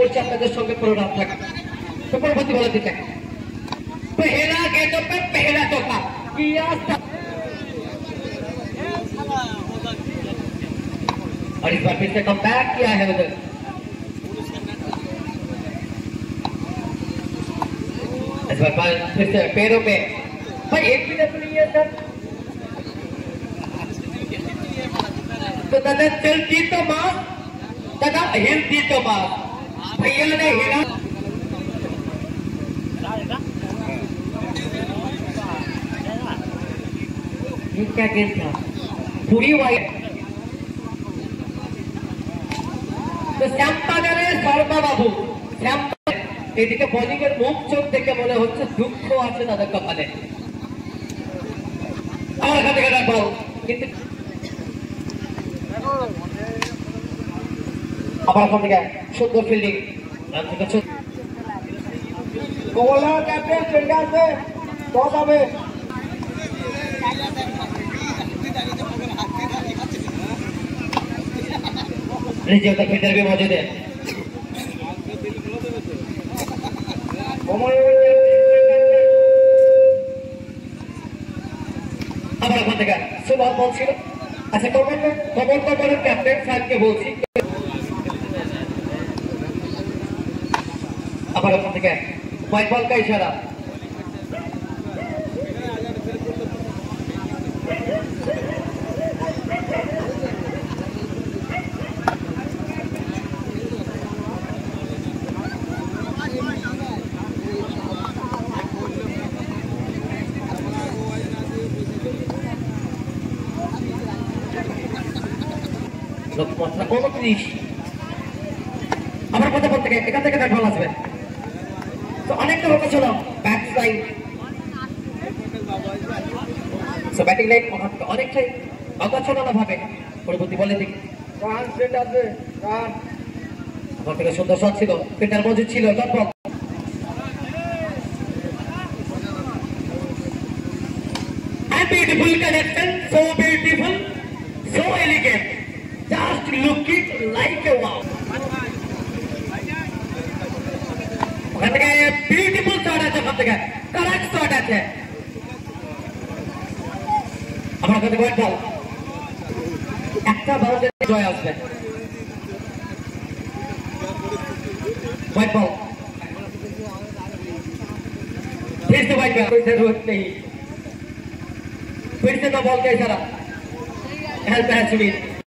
রয়েছে আপনাদের সঙ্গে পুরো রাত থাকা। तो परवर्ती बोला देते हैं पहला गेटों पे पहला टोका किया और इस बार फिर से कम बैक किया है उधर इस बार फिर से पैरों पे भाई एक मिनट नहीं है सर तो दादा चलती तो माँ दादा हिलती तो माँ भैया ने हिला ये क्या गेम था पूरी वाइट तो শ্যামবাজারে শর্মা বাবু এদিকে বোলিং এর মুখ চোখ দেখে মনে হচ্ছে দুঃখ আছে তাদের কপালে আমার এখান থেকে রাখবো কিন্তু আবার এখান থেকে সুন্দর ফিল্ডিং কমলা ক্যাপ্টেন ফিল্ডারকে টস হবে नीचे तक फिल्डर भी मौजूद है আবার ওখান থেকে সুবল বলছিল আচ্ছা কমল ক্যাপ্টেন সাহেবকে বলছি আবার ওখান থেকে হোয়াইট বল का इशारा লক্ষ্যমাত্রা 29 আবার কথা বলতে গিয়ে এখান থেকে ব্যাট বল আসবে তো অনেকটা লোক ছিল bat line so batting line অনেকটাই অগোছালো ভাবে পরবর্তী বলে দিক রান সেট আছে রান আমার থেকে সুন্দর শট ছিল ফিল্ডার মজুদ ছিল dot ball beautiful connection so beautiful so elegant just looking like a wow ওখান থেকে বিউটিফুল শট আছে ওখান থেকে কারেক্ট শট আছে আমার কাছে বল একটা বাউন্ডারি জয় আসবে व्हाइट बॉल फिर से व्हाइट बॉल कोई जरूरत नहीं फिर से नो बॉल का इशारा हेल्प है सुमित